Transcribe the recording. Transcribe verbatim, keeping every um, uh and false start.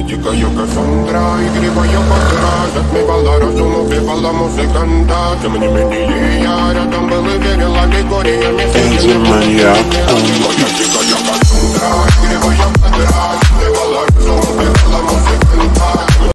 Дикая Кассандра, игривая подра, затмевала разум, убивала музыканта. Тем не менее я рядом был и верил аллегориями. Энзи Маньяк.